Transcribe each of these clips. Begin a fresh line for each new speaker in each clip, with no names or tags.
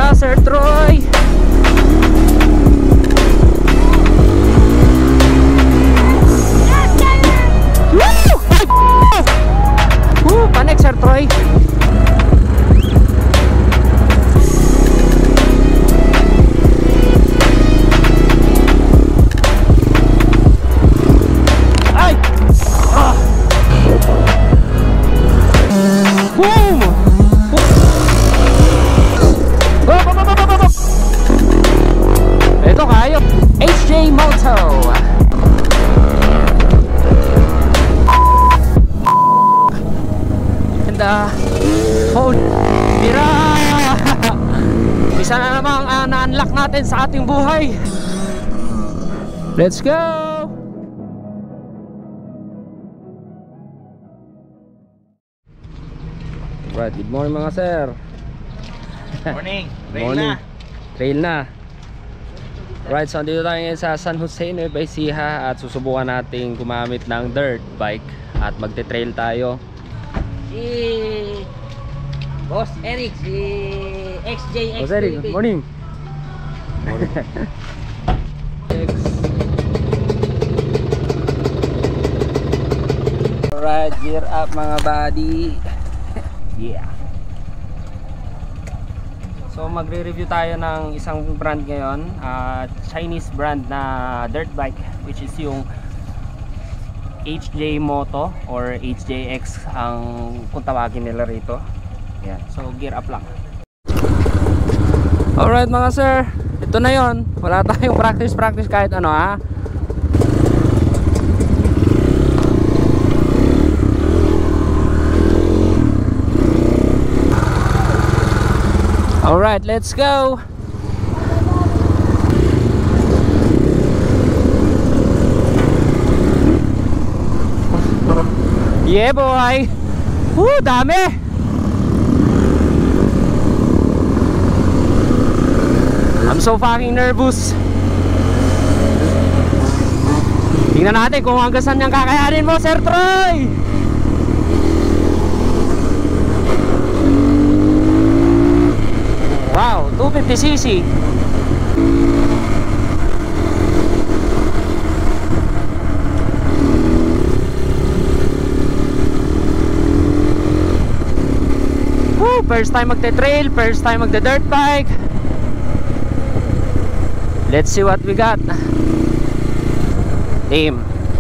Ganda, Sir Troy. Woo! Panik, Sir Troy. Ay! Ah! Boom! Go, go, go, go, go, go! Ito kayo, HJ Moto. And oh, tira! Isa na namang na-unlock natin sa ating buhay. Let's go! Right, good morning mga sir.
Morning. Trail
Morning.
na.
Trail na. Right, so dito tayo ngayon sa San Jose, Nueva Ecija at susubukan nating gumamit ng dirt bike at magte-trail tayo.
Si Boss Eric, si XJX.
Boss Eric, good morning. Alright, gear up mga buddy. Yeah. So magre-review tayo ng isang brand ngayon, Chinese brand na dirt bike, which is yung HJ Moto or HJX ang kung tawagin nila rito. Yeah. So gear up lang. Alright mga sir, ito na yon. Wala tayong practice kahit ano ha. Alright, let's go. Yeah boy. Woo, dami. I'm so fucking nervous. Tingnan natin kung hanggang saan niyang kakayanin mo, Sir Troy. Wow, 250cc. Woo, first time magte-trail, first time magte-dirt bike. Let's see what we got. Team.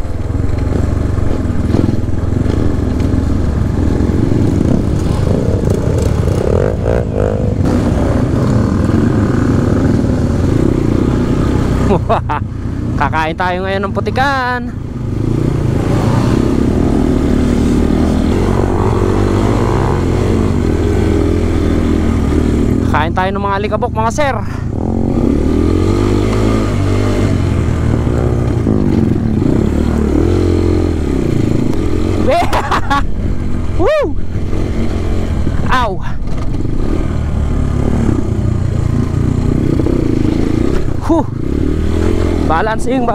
Kakain tayo ngayon ng putikan. Kakain tayo ng mga alikabok mga sir. Woo! Ow! Whew! Balancing.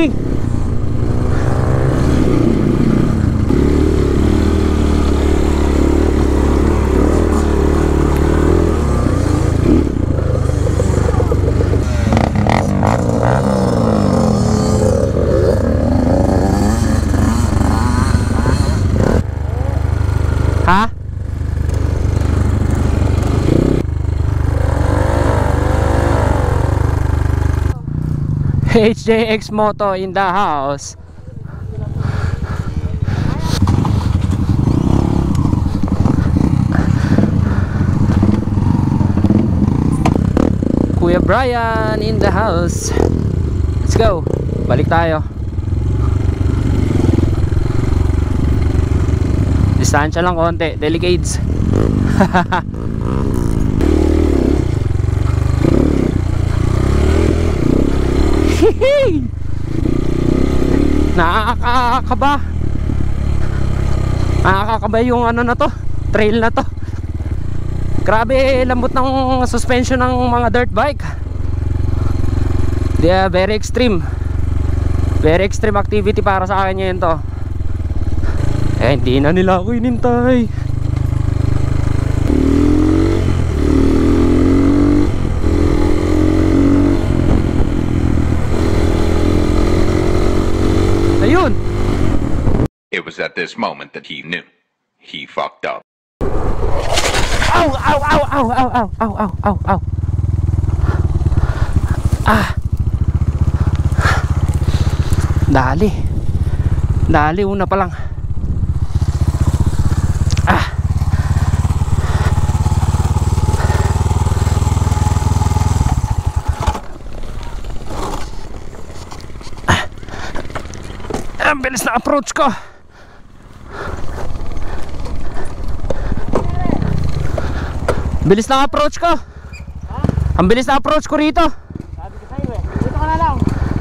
Ha? HJX Moto in the house. Kuya Brian in the house. Let's go. Balik tayo. Distansya lang konti, delicates. Nakakakaba yung ano na to, trail na to. Grabe lambot ng suspension ng mga dirt bike. They are very extreme activity para sa akin ngayon to. Eh hindi na nila ako inintay.
was at this moment that he knew. He fucked up.
Ow! Ow! Ow! Ow! Ow! Ow! Ow! Ow! Ow! Ow! Ah! Dali. Dali, una pa lang. Ah! Ang bilis na approach ko. Bilis na approach ko. Ang bilis na approach ko rito.
Sabi ko sa'yo eh. Dito ka na lang.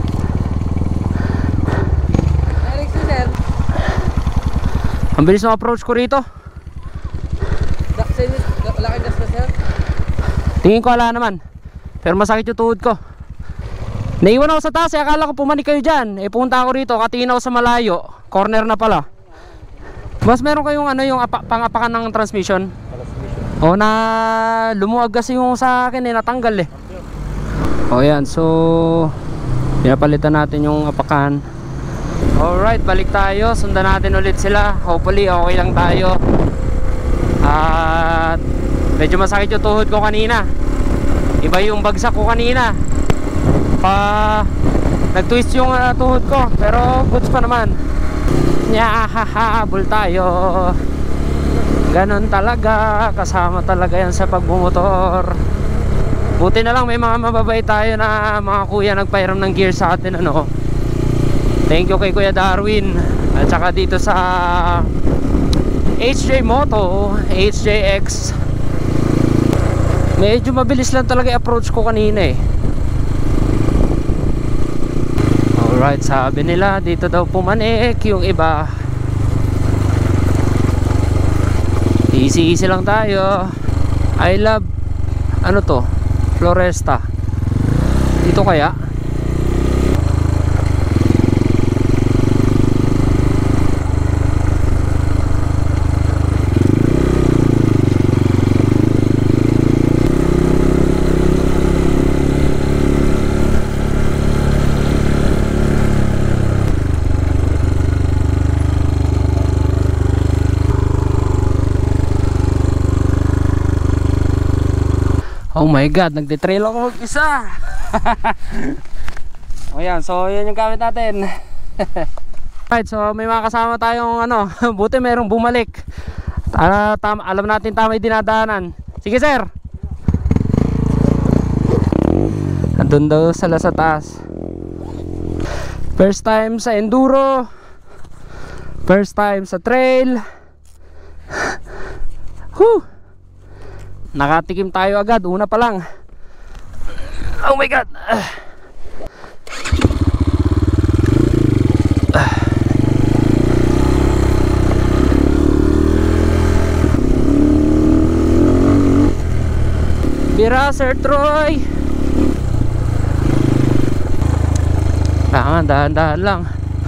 Eric, sir.
Ang bilis na approach ko rito.
Laking gas na, sir.
Tingin ko wala naman. Pero masakit yung tuhod ko. Naiwan ako sa taas eh. Akala ko pumanik kayo dyan. Eh punta ako rito. Katinaw sa malayo. Corner na pala. Mas meron kayong ano yung pangapakan ng transmission? O na lumuwag kasi yung sa akin eh. Natanggal eh. O yan. So pinapalitan natin yung apakan. Alright, balik tayo. Sundan natin ulit sila. Hopefully okay lang tayo. At medyo masakit yung tuhod ko kanina. Iba yung bagsak ko kanina. Nag-twist yung tuhod ko. Pero goods pa naman. Nyahahabol tayo. Ganon talaga. Kasama talaga yan sa pagbumotor. Buti na lang may mga mababait tayo na mga kuya nagpairam ng gear sa atin, ano. Thank you kay Kuya Darwin. At saka dito sa HJ Moto, HJX. Medyo mabilis lang talaga approach ko kanina eh. Alright, sabi nila dito daw pumanik yung iba. Easy easy lang tayo. I love ano to? Floresta. Dito kaya? Oh my god, nagde-trail ako mag-isa. O yan, so yan yung gamit natin. Right, so may mga kasama tayong ano, buti merong bumalik. Alam natin tama yung dinadaanan. Sige sir. Andun daw sala sa taas. First time sa enduro. First time sa trail. Whew. Nakatikim tayo agad, una pa lang. Oh my god. Bira Sir Troy. Dahan-dahan lang.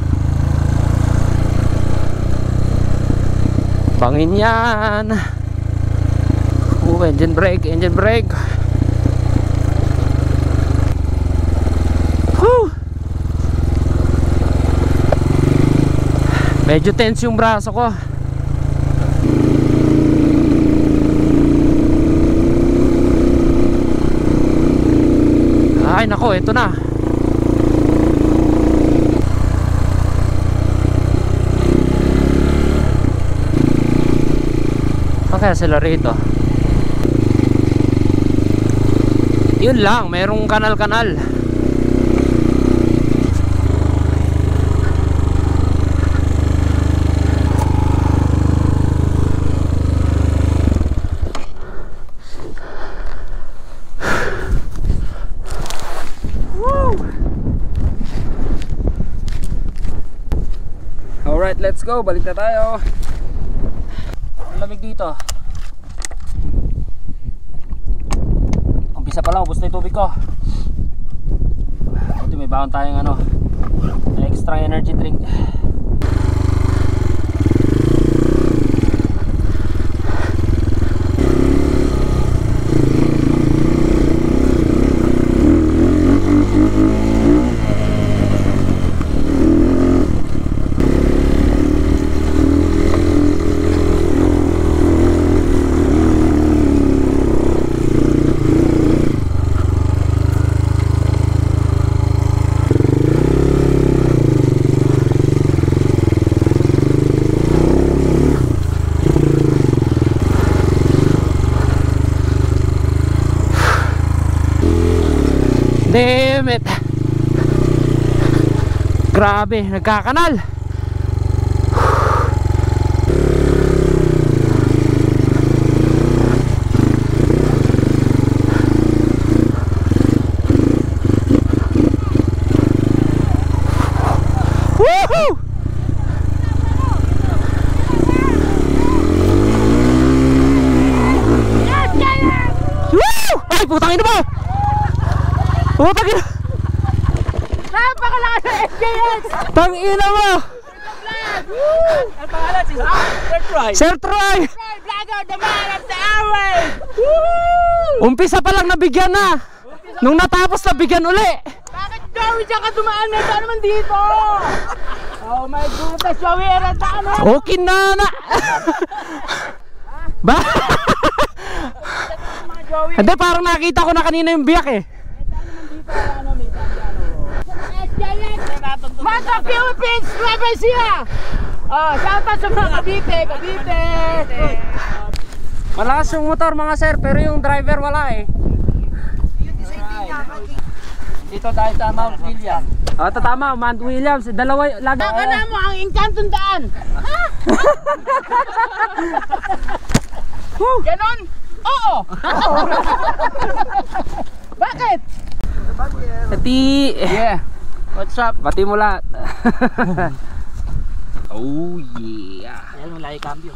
Bangin yan. Engine brake, engine brake. Whew. Medyo tense yung braso ko. Ay nako, ito na. Okay, sila rito. Yun lang, merong kanal-kanal. Woo! Alright, let's go. Balik na tayo. Ang lamig dito. Umpisa pa lang, ubos na yung tubig ko. Ito, may baon tayong ano, extra energy drink. Damn it. Grabe, nagkakanal. Woohoo! Woo! Ay, putang ina mo! Putang ina!
Napakalakas ng SKS!
Tang ina mo!
Ang pangalan si Sir Troy.
Sir Troy!
Troy Vlogger, the man of the hour!
Umpisa pa lang nabigyan na! Nung natapos nabigyan uli!
Bakit Joey dyan ka dumaan? May saan naman dito? Oh my goodness, Joey, eran na ano?
Okay na na! Ba?
Mga Joey,
Hindi, parang nakita ko na kanina yung biyak eh.
SKS! Mga Philippines, labay siya! Oh, shout out sa mga Cavite, Cavite!
Malakas yung motor mga sir, pero yung driver wala eh.
Dito tayo sa Mount William.
O, tama, Mount Williams. Dalawa, lagi.
Baka na mo ang Encantong Daan! Ganon? Oo! Bakit?
Pati.
Yeah. What's up?
Pati mo lahat. Oh yeah.
Ayan mo lagi cambio.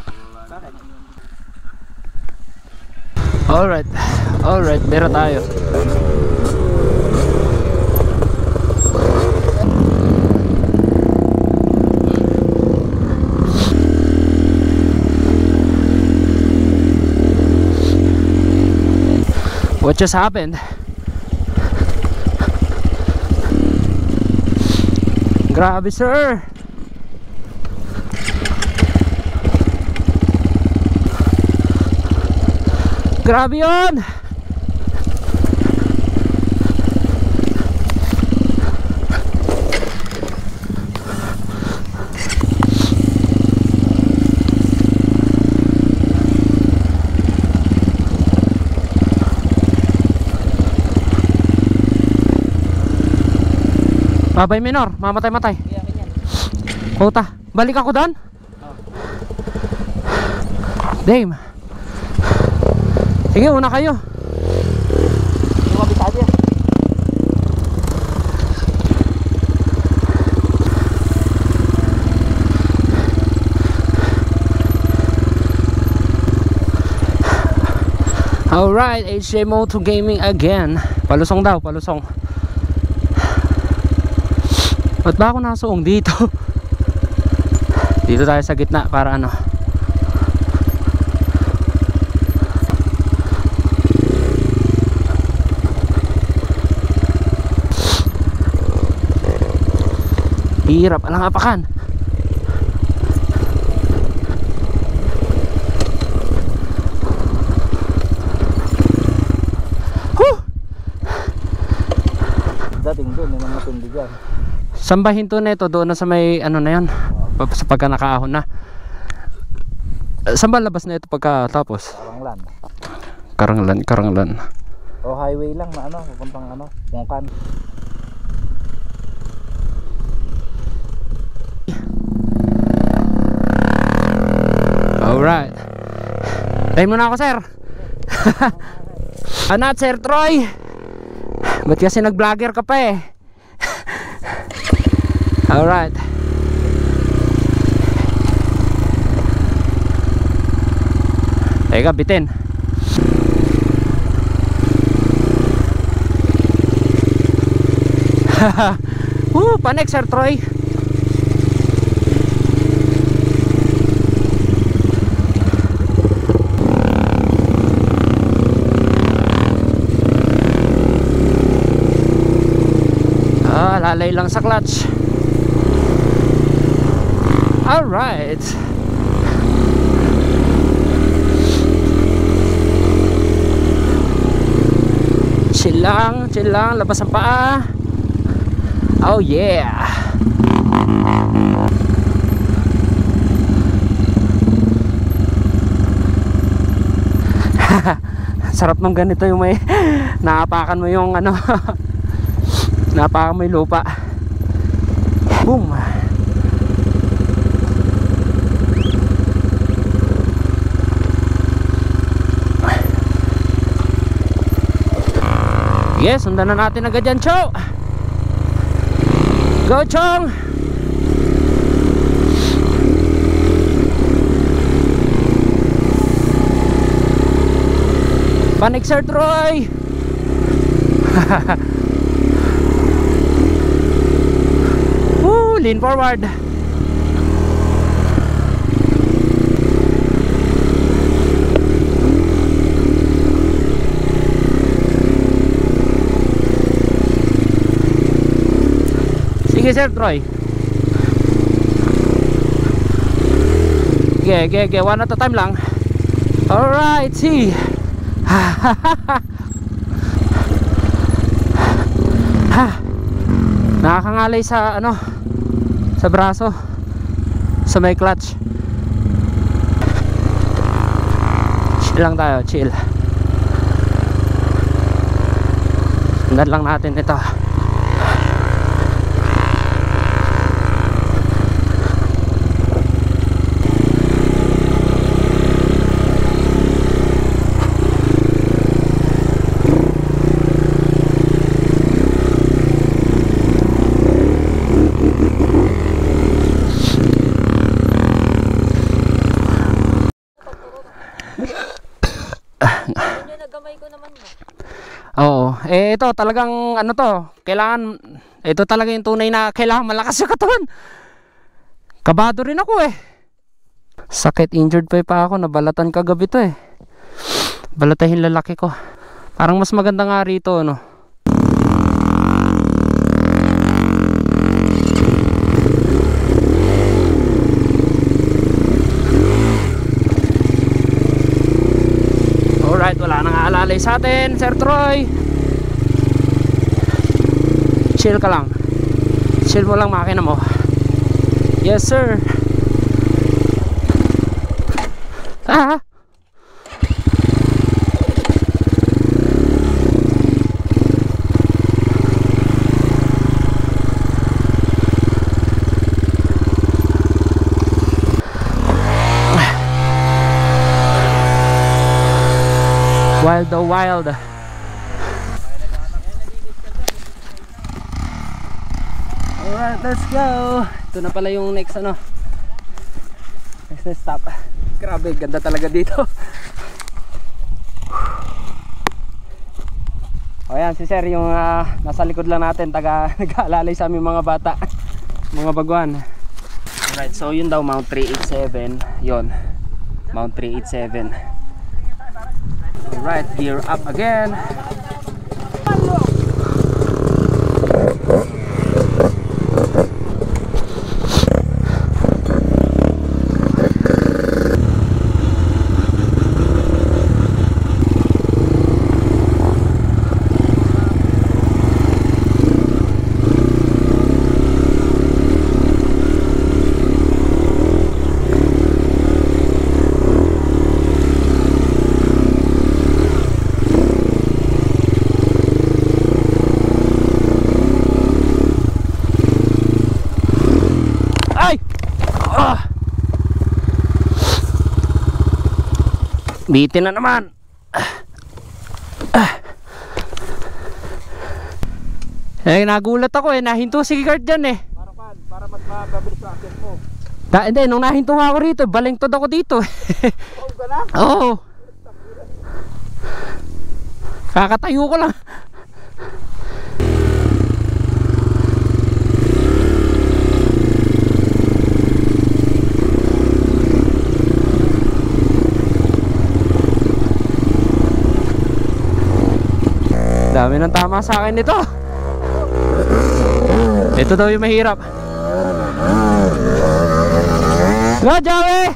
Alright. Alright, bera tayo. What just happened? Grabe sir. Grabe yun. Babay minor, mamatay-matay. Puta, balik ako doon? Dame. Sige, una kayo. Alright, HJ Moto Gaming again. Palusong daw, palusong. Ba't ba ako nasuong dito? Dito tayo sa gitna para ano. Hirap, alang apakan.
Dating doon, yun ang matindigan.
Sambahin to na ito, doon na sa may ano na yan. Sa pagka nakaahon na. Saan ba labas na ito pagka tapos?
Karanglan.
Karanglan.
O highway lang na ano, pupuntang ano, Pungkan.
Alright. Tayo muna ako sir. Anat Sir Troy. Ba't kasi nag-vlogger ka pa eh? Alright. Teka, bitin. Panik Sir Troy. Lalay lang sa clutch. Alright. Chill lang, labas ang paa. Oh yeah. Sarap ng ganito yung may Naapakan mo yung ano. Naapakan mo yung lupa. Boom. Yes, sundan na natin agad yan, Cho. Go, Chong. Panik, Sir Troy. Woo, lean forward. Sige, Sir Troy. Okay, one at a time lang. Alright, see. Nakakangalay sa ano, sa braso, sa may clutch. Chill lang tayo, chill. Sundan lang natin ito. Oo, ito talagang ano to, kailangan, ito talaga yung tunay na kailangan malakas yung katawan. Kabado rin ako eh. Sakit, injured pa ako, nabalatan kagabi to eh. Balatahin lalaki ko. Parang mas maganda nga rito, no. Alright, wala nang aalalay sa atin, Sir Troy. Chill ka lang. Chill mo lang makina mo. Yes, sir. Ah. Wild the wild. Alright, let's go. Ito na pala yung next ano, next stop. Grabe, ganda talaga dito. O yan, si sir yung nasa likod lang natin, taga nag-aalalay sa aming mga bata, mga baguhan. Alright, so yun daw, Mount 387. Yun, Mount 387. Alright, gear up again. Bitin na naman. Eh, nagulat ako eh. Nahinto si guard dyan eh.
Para mas mabilis yung action mo.
Hindi, nung nahinto nga ako rito, balingtod ako dito.
Oo ka na?
Oo. Kakatayo ko lang. Dami ng tama sa akin nito. Ito daw yung mahirap. Go, Joey!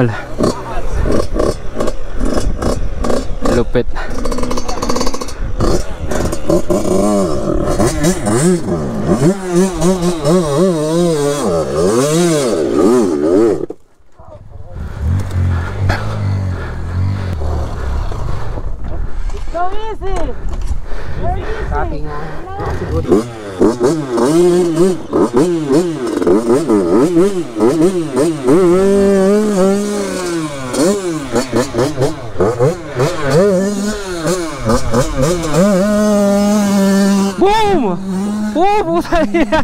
Wala. Lupit.
So easy. Very easy.
Boom! Oh, puta niya.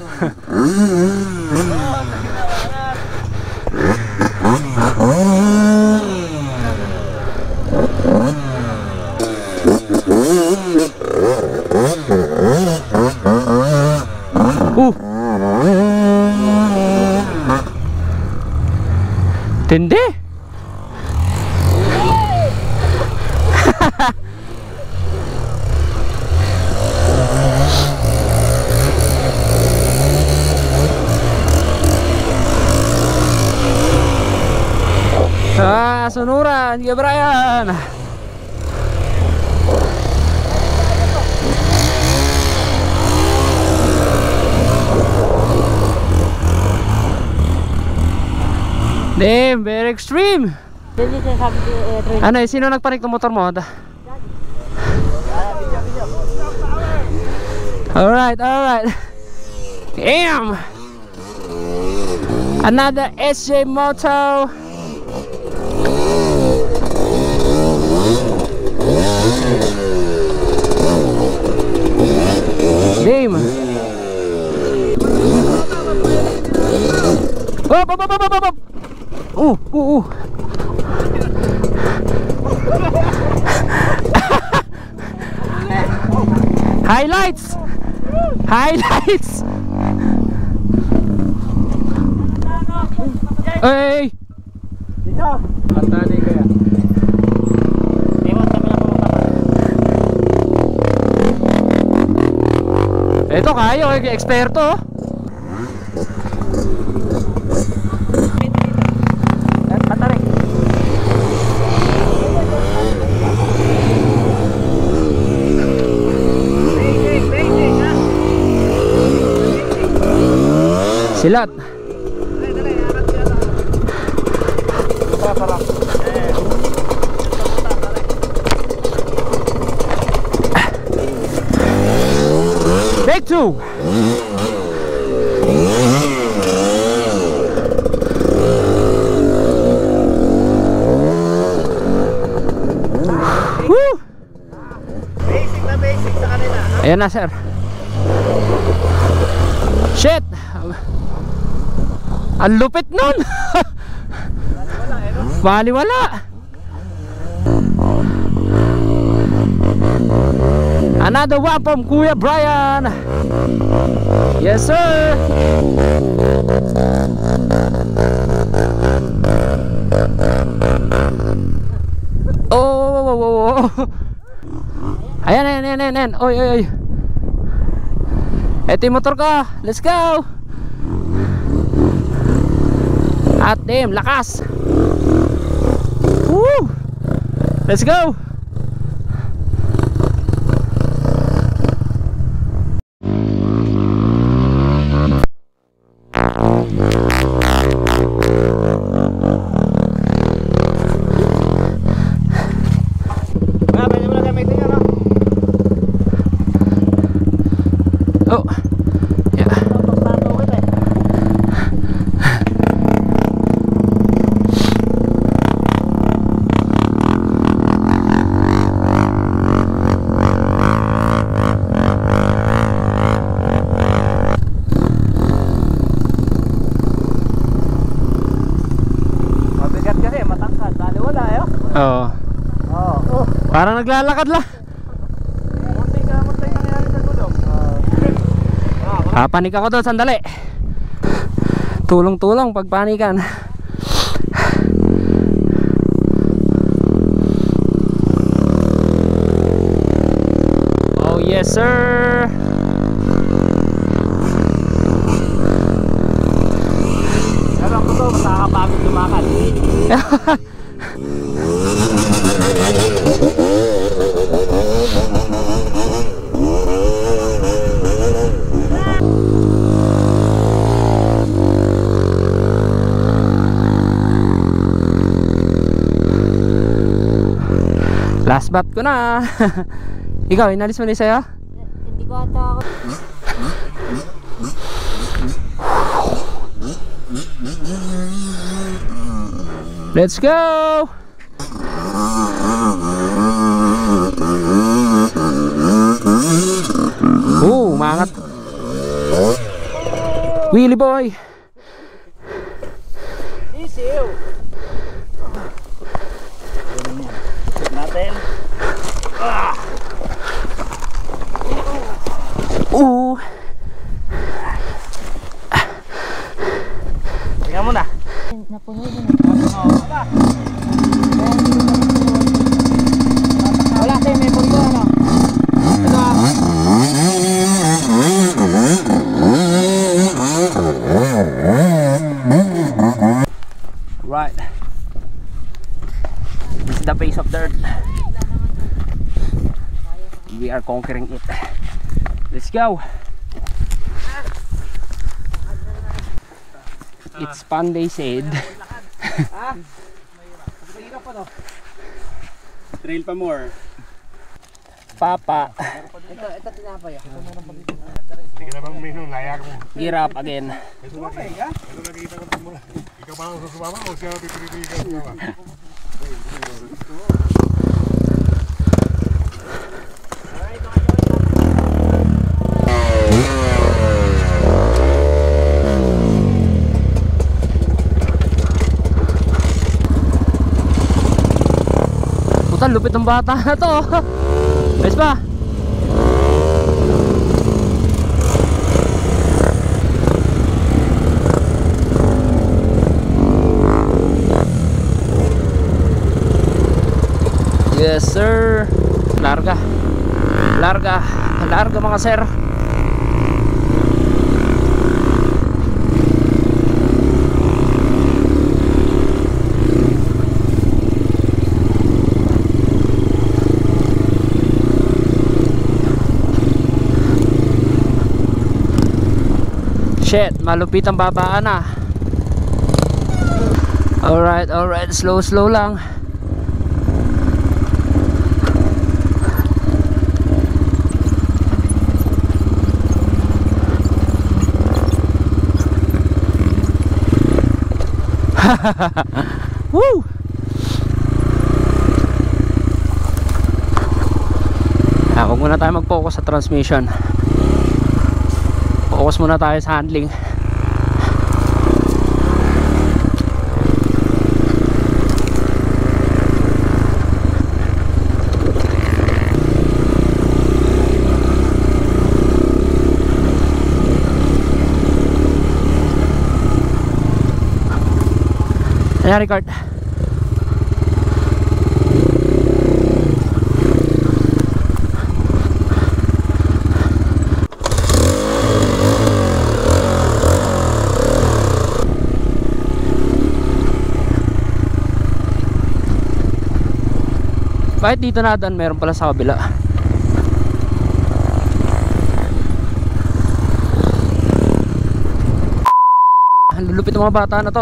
Tindi. Sunuran, ya Brian. Damn, very extreme. Ano eh, sino nagpanik ng motor mo? Alright, alright. Damn. Another SJ Moto. Damn. Up, up, up, up, up, up. Highlights. Highlights. Hey.
Dito. Pantali kaya.
Ito kayo, eksperto.
Pantali.
Silat. Take two. Woo!
Basic na basic sa kanila.
Ayan na, sir. Shit! Ang lupit nun! Baliwala! Another one from Kuya Brian! Yes, sir! Oh! Ayan, ayan, ayan, ayan! Oy, oy, oy! Eto yung motor ko! Let's go! Hot damn, lakas! Woo! Let's go!
Pwede mo na gamitin yan, no?
Oh! Yeah.
Mabigat kasi, matangkad. Dali wala, eh.
Oo.
Oo.
Parang naglalakad lang.
Munti ka nangyari sa gulong.
Panik ako doon, sandali. Tulong-tulong pag panikan. Oh yes sir.
Alam ko to, makakapagod lumakad.
Last bat ko na. Ikaw, inalis mo na sa'yo?
Hindi ko ata ako.
Let's go! Mangat. Willy boy!
Isiw! Natin. Tingnan mo na.
Napuno yun. Wala tayo, may punto ano.
Right. This is the base of the earth. We are conquering it. Let's go. It's fun, they said.
Trail pa more.
Papa.
Ito tinapay.
Hindi ka naman minum, layak mo.
Gear up again.
Ito nakikita ko muna. Ikaw pa lang susumama o siya pipilitin ka sumama?
Puta, lupit ng bata na to. Ayos ba? Yes sir. Larga. Larga. Larga mga sir. Shit, malupit ang babaan na. Alright, slow lang. Woo! Huwag muna tayo mag-focus sa transmission. Focus muna tayo sa handling. Ayan, record. Kahit dito na daan, meron pala sa kabila. Ang lulupit ng mga bata na to.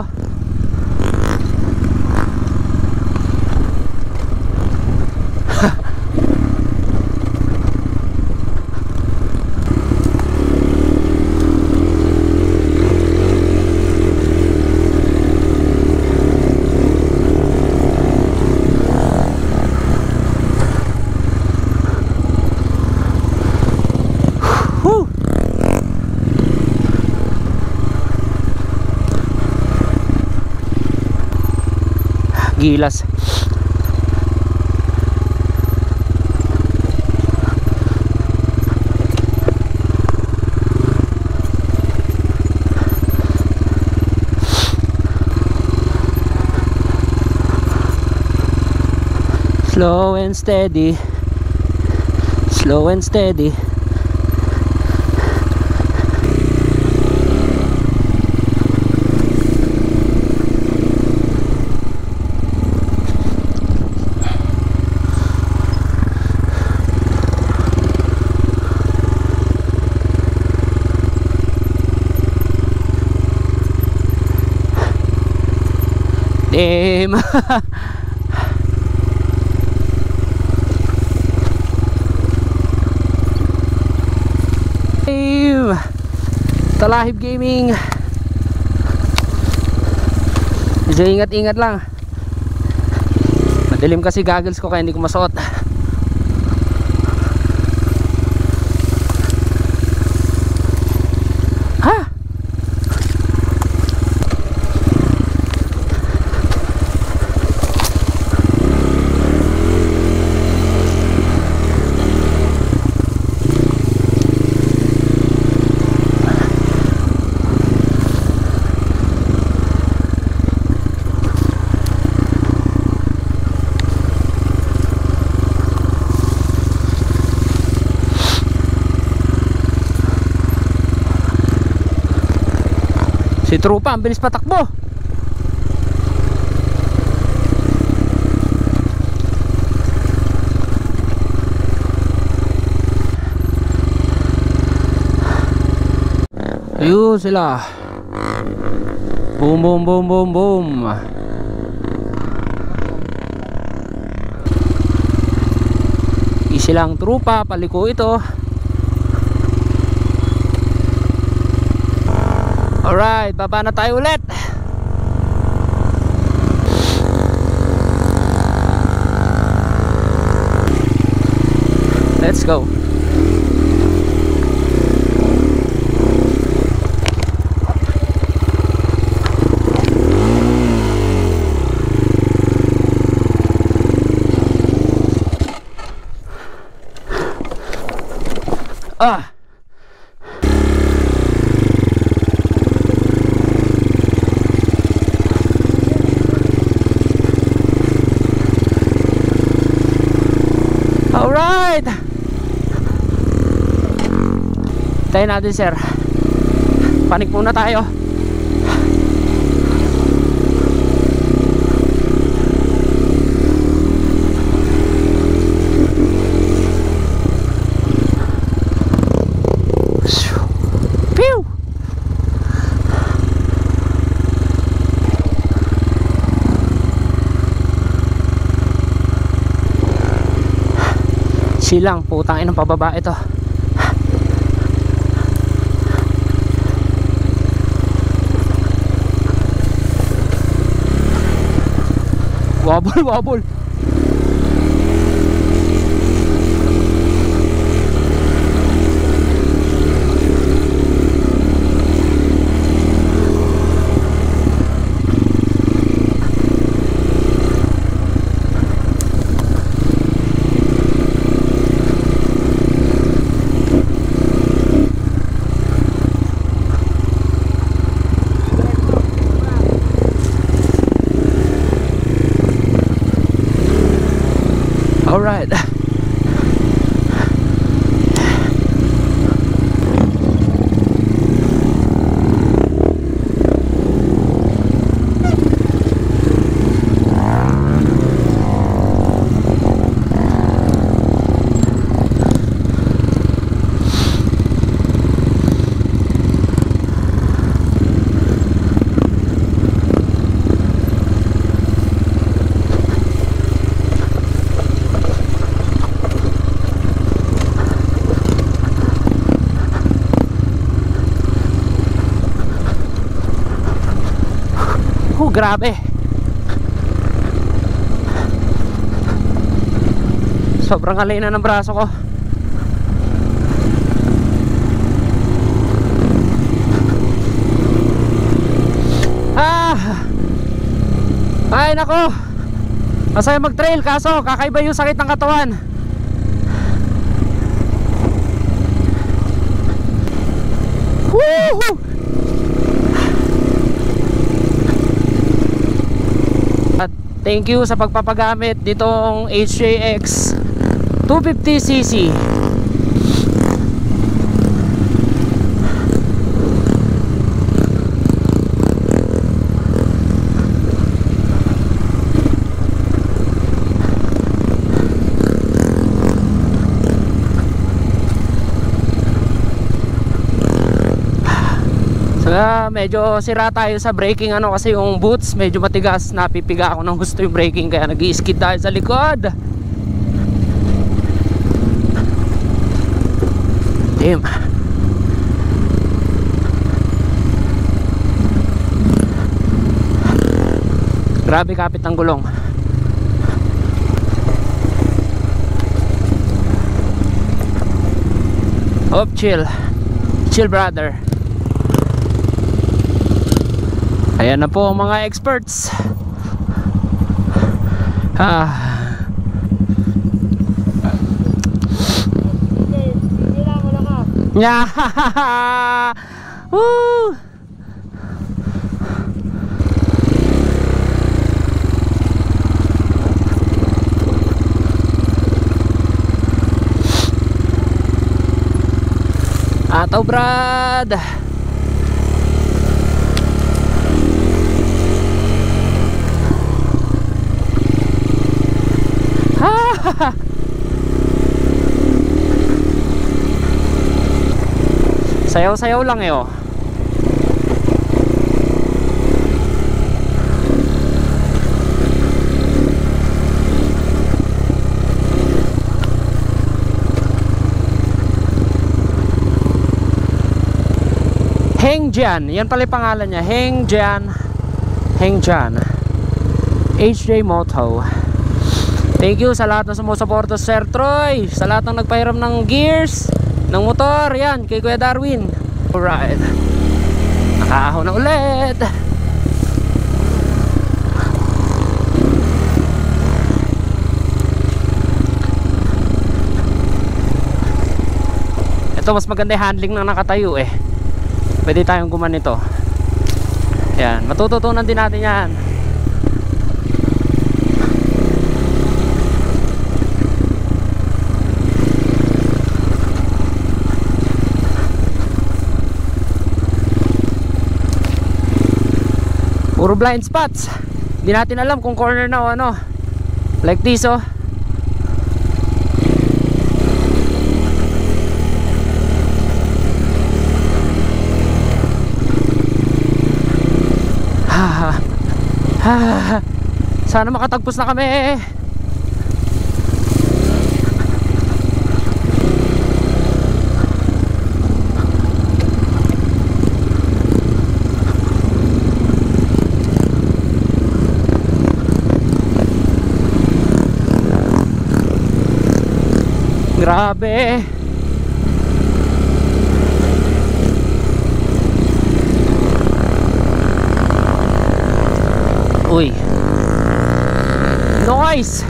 Gilas. Slow and steady. Slow and steady. Damn. Damn. Talahib Gaming. Medyo ingat-ingat lang. Madilim kasi goggles ko kaya hindi ko masuot. Ha? Si Trupa, ang bilis patakbo. Ayun sila. Boom, boom, boom, boom, boom. Easy lang Trupa, paliko ito. Alright, baba na tayo ulit. Let's go. Alright. Tayo natin sir. Panik muna tayo. Pew! Silang, putang inang pababa ito. Wobble, wobble. Alright. Grabe. Sobrang alay na ng braso ko. Ay nako. Masaya mag-trail kaso kakaiba yung sakit ng katawan. Woohoo! Thank you sa pagpapagamit ditong HJX 250cc. So Medyo sira tayo sa braking ano, kasi yung boots medyo matigas. Napipiga ako ng gusto yung braking, kaya nag-i-skid tayo sa likod. Damn. Grabe kapit ng gulong. Oh, chill. Chill, brother. Ayan na po mga experts. Nya. Woo! Ataw, brad. Sayaw-sayaw lang eh, oh. Hengjian, yan pala yung pangalan niya. Hengjian. Hengjian HJ Moto. Thank you sa lahat na sumusuporta sa Sir Troy, sa lahat ng nagpahiram ng gears ng motor, yan, kay Kuya Darwin. Alright, nakaahon na ulit. Ito mas maganda yung handling ng nakatayo eh. Pwede tayong gumanito. Yan, matututunan din natin yan. Puro blind spots. Hindi natin alam kung corner na o ano. Like this, oh. Sana makatagpos na kami. Grabe. Uy. Noise.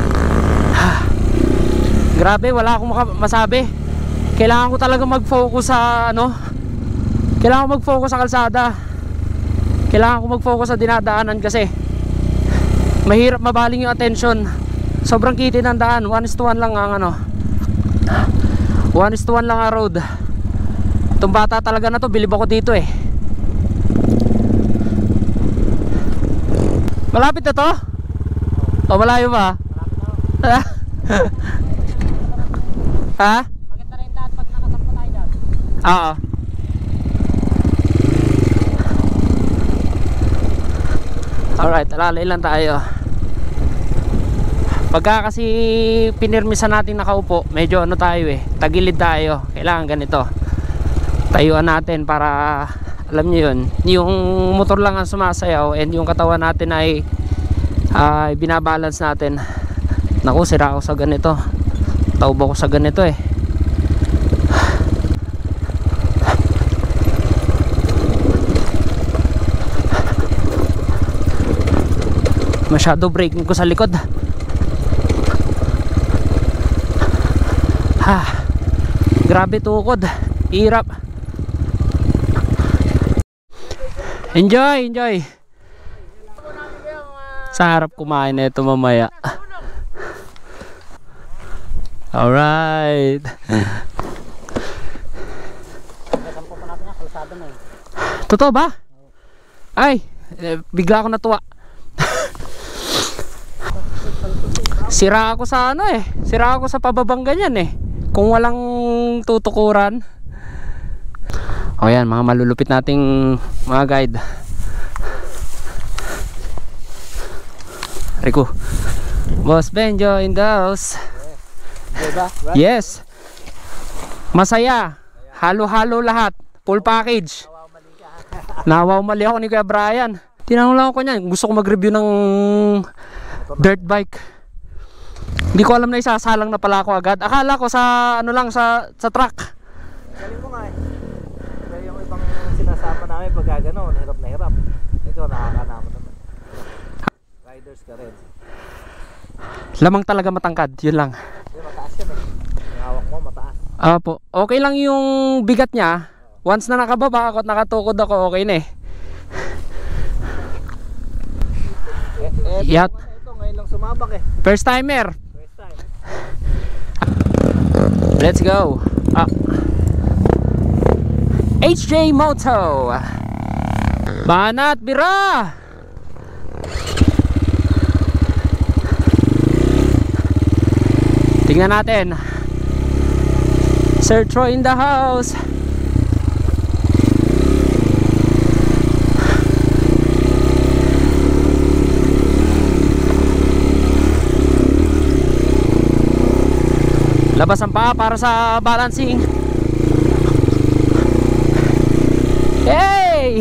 Grabe, wala akong masabi. Kailangan ko talaga mag-focus sa ano. Kailangan ko mag-focus sa kalsada. Kailangan ko mag-focus sa dinadaanan kasi mahirap mabaling yung attention. Sobrang kitty ng daan. 1:1 lang ang ano. 1:1 lang ang road. Itong bata talaga na to, bilib ako dito eh. Malapit na to? O malayo ba? Malapit na. Ha?
Maganda rin lahat pag nakasampo tayo dyan.
Oo. Alright, alalay lang tayo. Pagka kasi pinirmisan natin nakaupo, medyo ano tayo eh, tagilid tayo. Kailangan ganito. Tayuan natin para, alam nyo yun, yung motor lang ang sumasayaw and yung katawan natin ay binabalance natin. Naku, sira ako sa ganito. Taubo ko sa ganito eh. Masyado braking ko sa likod. Grabe tukod. Hirap. Enjoy, enjoy. Sa harap kumain na ito mamaya. Alright. Totoo ba? Ay, bigla ako natuwa. Sira ako sa ano eh. Sira ako sa pababang ganyan eh. Kung walang tutukuran. O yan, mga malulupit nating mga guide. Rico. Boss Benjo in the house.
Diba?
Yes. Masaya. Halo-halo lahat. Full package. Nawaw mali ako ni Kuya Brian. Tinanong lang ako niyan. Gusto ko mag-review ng dirt bike. Hindi ko alam na isasalang na pala ako agad. Akala ko sa ano lang sa truck.
Galing mo nga eh. Pero yung ibang sinasama namin pag gano'n, hirap na hirap. Ito nakakanamo naman. Riders ka rin.
Lamang talaga matangkad. Yun lang.
Hindi, mataas yan eh. Yung hawak mo mataas.
Apo. Okay lang yung bigat niya. Once na nakababa ako at nakatukod ako, okay na eh. Yat.
Ito ngayon lang sumabak eh.
First timer.
First time.
Let's go. HJ Moto. Banat Bira. Tingnan natin. Sir Troy in the house. Labas ang paa para sa balancing. Hey!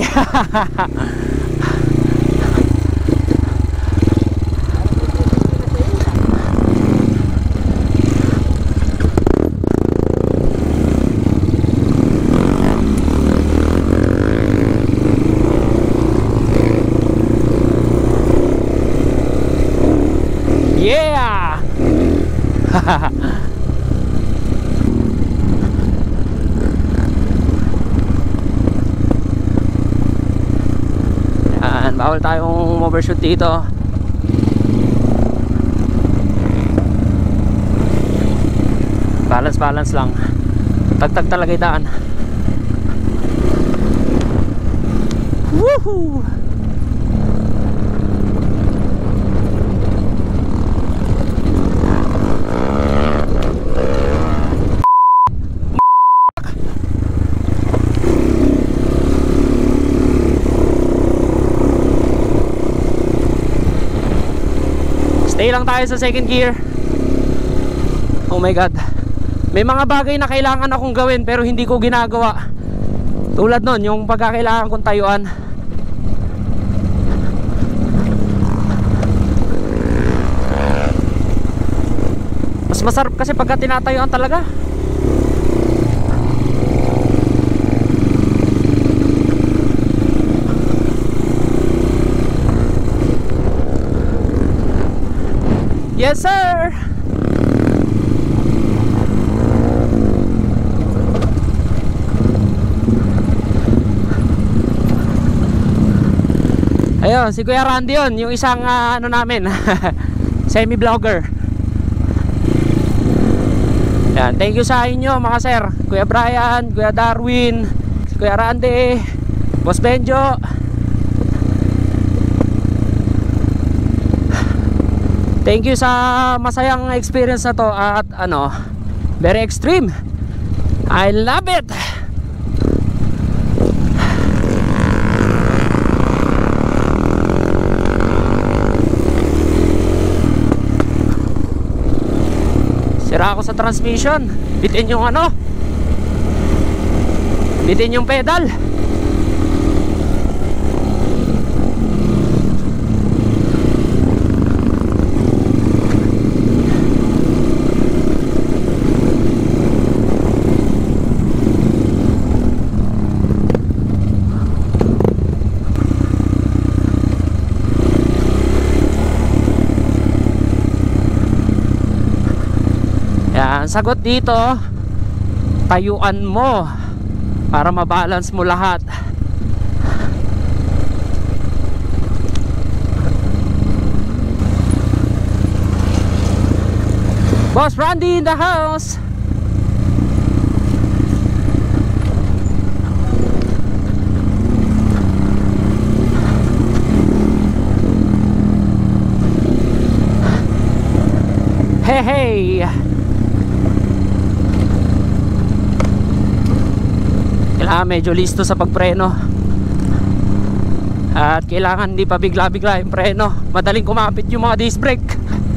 Yeah! Bawal tayong overshoot dito. Balance lang. Tagtag talaga yung daan. Woohoo! Stay lang tayo sa second gear. Oh my god. May mga bagay na kailangan akong gawin pero hindi ko ginagawa. Tulad nun, yung pagkakailangan kong tayuan. Mas masarap kasi pagka tinatayuan talaga. Yes sir. Ayun, si Kuya Randy yun, yung isang ano namin semi-vlogger. Yan, thank you sa inyo mga sir. Kuya Brian, Kuya Darwin, Kuya Randy, Boss Benjo. Thank you sa masayang experience na to at ano, very extreme. I love it. Sira ako sa transmission. Bitin yung ano, bitin yung pedal. Yan, sagot dito, tayuan mo para mabalance mo lahat. Boss Randy in the house. Hey hey. Kailangan medyo listo sa pagpreno. At kailangan hindi pa bigla-bigla yung preno. Madaling kumapit yung mga disc brake.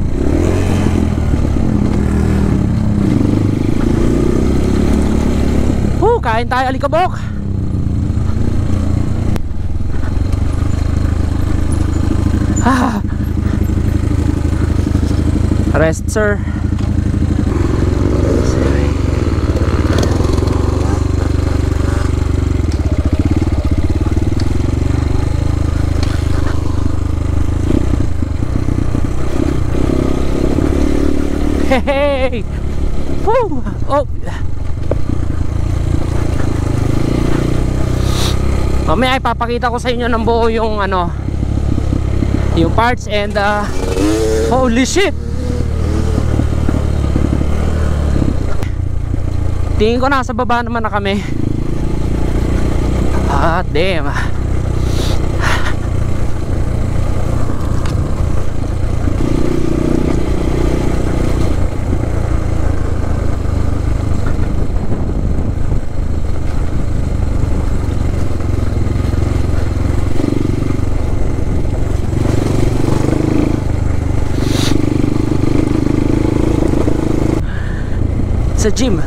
Kain tayo alikabok. Rest, sir. Hey! Woo! Oh! Mamaya ipapakita ko sa inyo ng buo yung ano, yung parts and holy shit! Tingin ko nasa baba naman na kami. Ah, damn. Sa gym.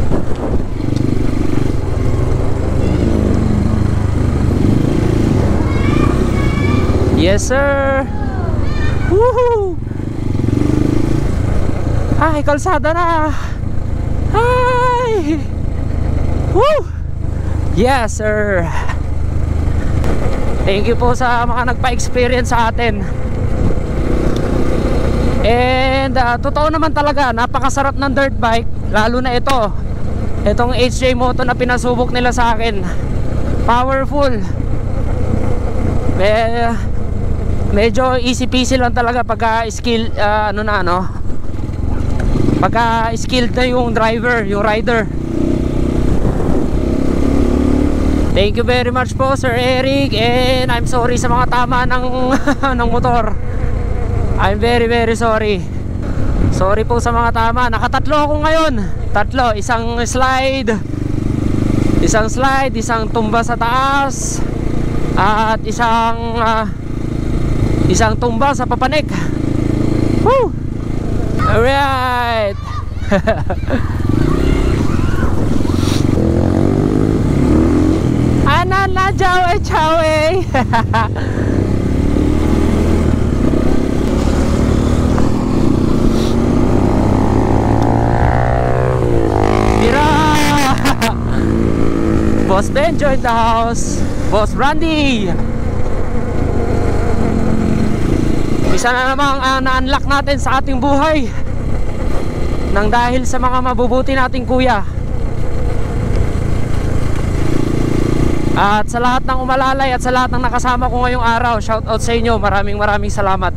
Yes, sir. Woohoo! Ay, kalsada na. Ay! Woo! Yes, sir. Thank you po sa mga nagpa-experience sa atin. And totoo naman talaga, napakasarap ng dirt bike. Lalo na itong HJ Moto na pinasubok nila sa akin. Powerful. Medyo easy peasy lang talaga pagka skill, pagka skilled na yung driver, yung rider. Thank you very much po, Sir Eric. And I'm sorry sa mga tama ng motor. I'm very sorry. Sorry po sa mga tama. Nakatatlo ako ngayon. Tatlo, isang slide, isang tumba sa taas, at isang tumba sa papanik. Woo! Alright. Anala jawe chawe. Boss Ben joined the house. Boss Randy. Isa na namang na-unlock natin sa ating buhay nang dahil sa mga mabubuti nating kuya. At sa lahat ng umalalay at sa lahat ng nakasama ko ngayong araw, shout out sa inyo. Maraming salamat.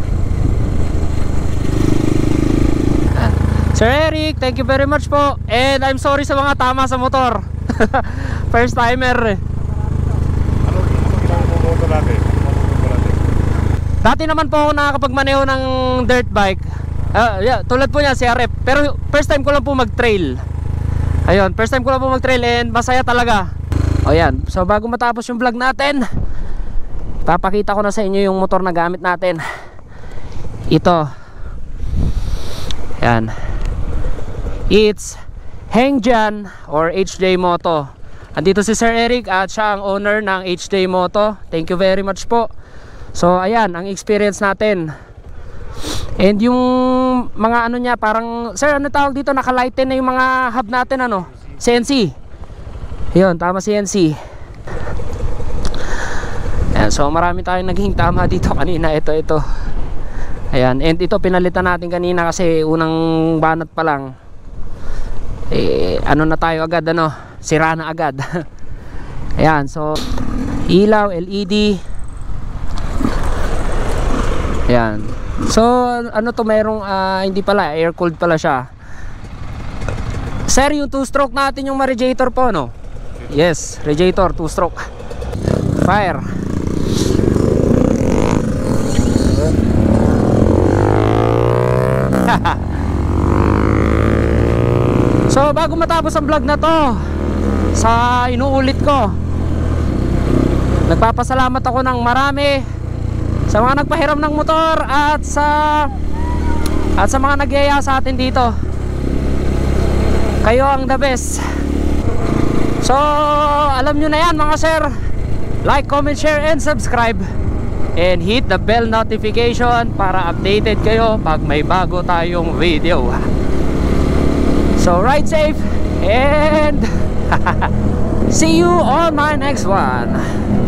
Sir Eric, thank you very much po. And I'm sorry sa mga tama sa motor. First timer.
Ano motor natin?
Dati naman po ako nakakapagmaneho ng dirt bike. Tulad po niya, CRF. Pero first time ko lang po mag-trail. Ayun, first time ko lang po mag-trail and masaya talaga. O yan, so bago matapos yung vlog natin, papakita ko na sa inyo yung motor na gamit natin. Ito. Yan. It's Hengjan or HJ Moto. Andito si Sir Eric at siya ang owner ng HJ Moto. Thank you very much po. So ayan, ang experience natin. And yung mga ano niya, parang, sir, ano tawag dito? Nakalighten na yung mga hub natin, ano? CNC. Ayun, tama, CNC. Ayan, so marami tayong naging tama dito kanina. Ito. Ayan, and ito pinalitan natin kanina kasi unang banat pa lang. Ano na tayo agad, sira na agad. Ayan, so ilaw, LED. Ayan. So ano to, merong hindi pala, air cooled pala siya. Sir, yung 2-stroke natin yung radiator po, no? Yes, radiator 2-stroke. Fire. So bago matapos ang vlog na to, sa inuulit ko. Nagpapasalamat ako ng marami sa mga nagpahiram ng motor at sa mga nagyaya sa atin dito. Kayo ang the best. So alam nyo na yan mga sir. Like, comment, share, and subscribe. And hit the bell notification para updated kayo pag may bago tayong video. So ride safe and see you on my next one.